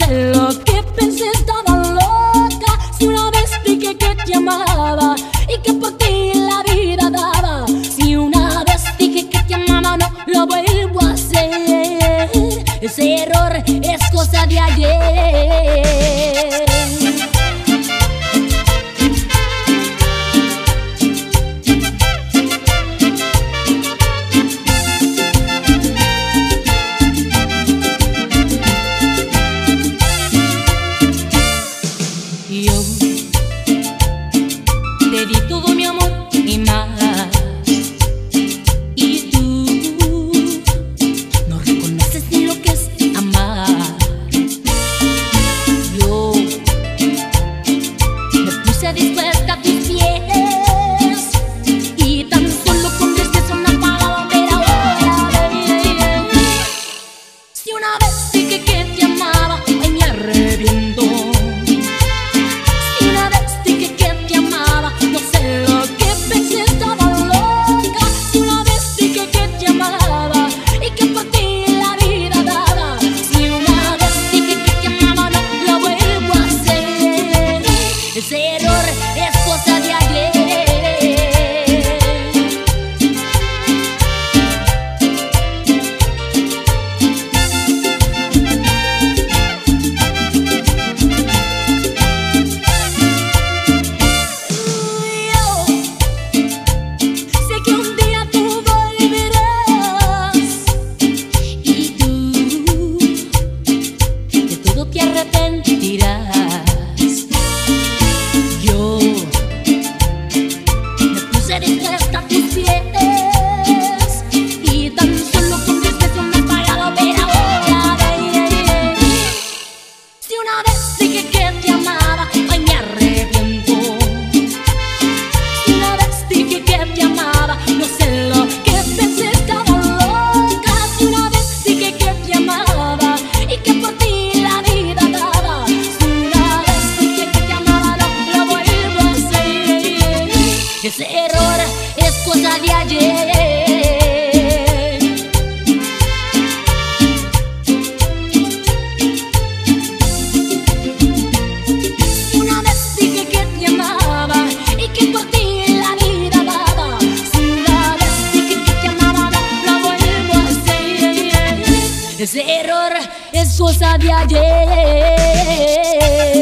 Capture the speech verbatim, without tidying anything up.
sé lo que pensé, estaba loca. Si una vez dije que te amaba y que por ti la vida daba. Si una vez dije que te amaba, no lo vuelvo a hacer. Ese error es cosa de ayer. Yo te di todo mi amor y más, y tú no reconoces ni lo que es amar. Yo me puse dispuesta a tus pies y tan solo con tristeza una palabra, pero ahora si una vez dije que te amaba, ay, me arrepiento. Ese error es cosa de ayer. Yo sé que un día tú volverás y tú de todo te arrepentirás. Yo me puse dispuesta a tus pies y tan solo con tristeza una palabra, pero ahora si una vez dije que te amaba, ay, me arrepiento. Si una vez dije que te amaba, no sé lo que pensé, estaba loca. Si una vez dije que te amaba y que por ti la vida daba. Si una vez dije que te amaba, no lo vuelvo a hacer. Ese error es cosa de ayer. Si una vez dije que te amaba y que por ti la vida daba. Si una vez dije que te amaba, no lo vuelvo a hacer. Ese error es cosa de ayer.